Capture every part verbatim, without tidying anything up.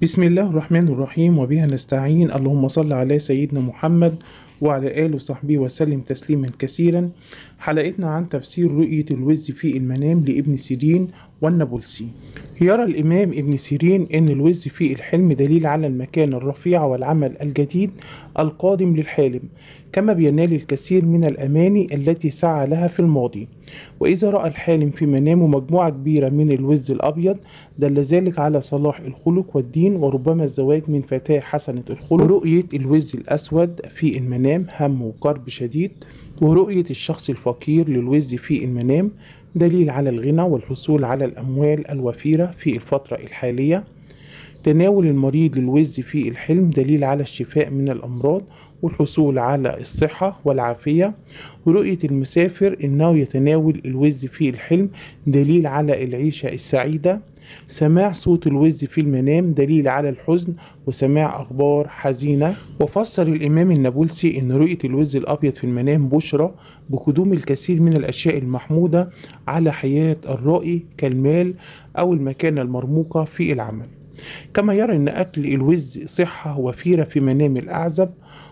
بسم الله الرحمن الرحيم وبها نستعين. اللهم صل على سيدنا محمد وعلى آله وصحبه وسلم تسليما كثيرا. حلقتنا عن تفسير رؤية الوز في المنام لابن سيرين والنابلسي. يرى الإمام ابن سيرين أن الوز في الحلم دليل على المكان الرفيع والعمل الجديد القادم للحالم، كما بينال الكثير من الأماني التي سعى لها في الماضي. وإذا رأى الحالم في منامه مجموعة كبيرة من الوز الأبيض دل ذلك على صلاح الخلق والدين، وربما الزواج من فتاة حسنة الخلق. ورؤية الوز الأسود في المنام هم وكرب شديد. ورؤية الشخص الفقير للوز في المنام دليل على الغنى والحصول على الأموال الوفيرة في الفترة الحالية. تناول المريض للوز في الحلم دليل على الشفاء من الأمراض والحصول على الصحة والعافية. ورؤية المسافر إنه يتناول الوز في الحلم دليل على العيشة السعيدة. سماع صوت الوز في المنام دليل على الحزن وسماع أخبار حزينة. وفسر الإمام النابلسي أن رؤية الوز الأبيض في المنام بشرى بقدوم الكثير من الأشياء المحمودة على حياة الرائي كالمال أو المكانة المرموقة في العمل. كما يرى أن أكل الوز صحة وفيرة في منام الأعزب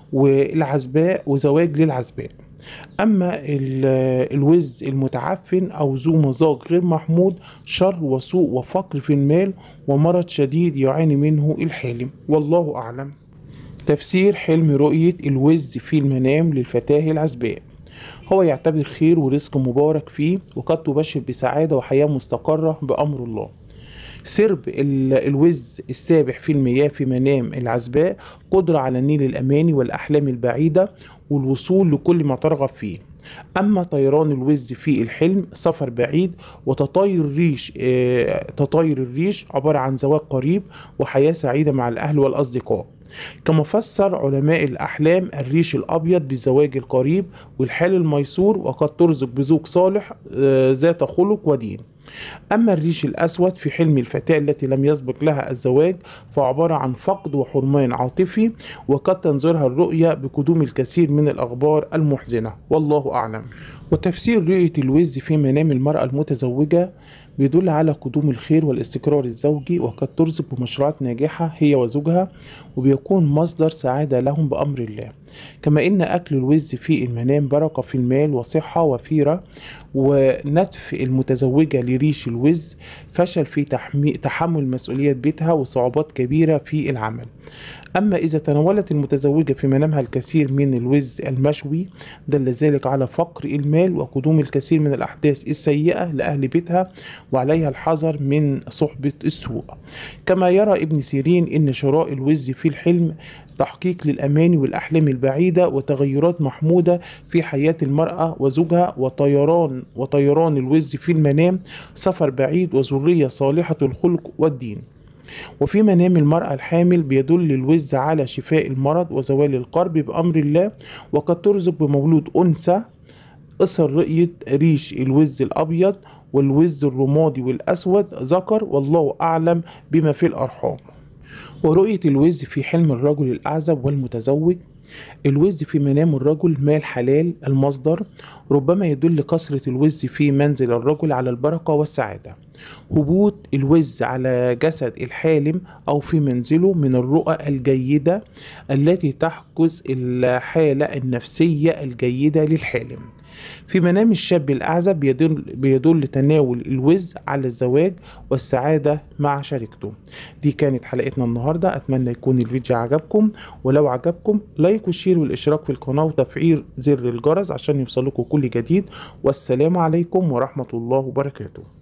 والعزباء وزواج للعزباء. أما الوز المتعفن أو ذو مزاج غير محمود شر وسوء وفقر في المال ومرض شديد يعاني منه الحالم، والله أعلم. تفسير حلم رؤية الوز في المنام للفتاة العزباء. هو يعتبر خير ورزق مبارك فيه، وقد تبشر بسعادة وحياة مستقرة بأمر الله. سرب الوز السابح في المياه في منام العزباء قدرة على نيل الأماني والأحلام البعيدة والوصول لكل ما ترغب فيه. أما طيران الوز في الحلم سفر بعيد، وتطاير الريش آه تطاير الريش عبارة عن زواج قريب وحياة سعيدة مع الأهل والأصدقاء. كما فسر علماء الأحلام الريش الأبيض بالزواج القريب والحال الميسور، وقد ترزق بزوج صالح آه ذات خلق ودين. أما الريش الأسود في حلم الفتاة التي لم يسبق لها الزواج فعبارة عن فقد وحرمان عاطفي، وقد تنظرها الرؤية بقدوم الكثير من الأخبار المحزنة، والله أعلم. وتفسير رؤية الوز في منام المرأة المتزوجة بيدل على قدوم الخير والاستقرار الزوجي، وقد ترزق بمشروعات ناجحة هي وزوجها، وبيكون مصدر سعادة لهم بأمر الله. كما إن أكل الوز في المنام بركة في المال وصحة وفيرة. ونتف المتزوجة لريش الوز فشل في تحمل مسؤولية بيتها وصعوبات كبيرة في العمل. أما إذا تناولت المتزوجة في منامها الكثير من الوز المشوي دل ذلك على فقر المال وقدوم الكثير من الأحداث السيئة لأهل بيتها، وعليها الحذر من صحبة السوء. كما يرى ابن سيرين أن شراء الوز في الحلم تحقيق للأماني والأحلام البعيدة وتغيرات محمودة في حياة المرأة وزوجها. وطيران وطيران الوز في المنام سفر بعيد وذرية صالحة الخلق والدين. وفي منام المرأة الحامل بيدل الوز على شفاء المرض وزوال القرب بأمر الله، وقد ترزق بمولود أنثى. أثر رؤية ريش الوز الأبيض والوز الرمادي والأسود ذكر، والله أعلم بما في الأرحام. ورؤية الوز في حلم الرجل الأعزب والمتزوج. الوز في منام الرجل مال حلال المصدر، ربما يدل كثرة الوز في منزل الرجل على البركة والسعادة. هبوط الوز على جسد الحالم أو في منزله من الرؤى الجيدة التي تحجز الحالة النفسية الجيدة للحالم. في منام الشاب الأعزب بيدل, بيدل تناول الوز على الزواج والسعادة مع شريكته. دي كانت حلقتنا النهاردة، أتمنى يكون الفيديو عجبكم، ولو عجبكم لايك وشير والاشتراك في القناة وتفعيل زر الجرس عشان يوصلكم كل جديد. والسلام عليكم ورحمة الله وبركاته.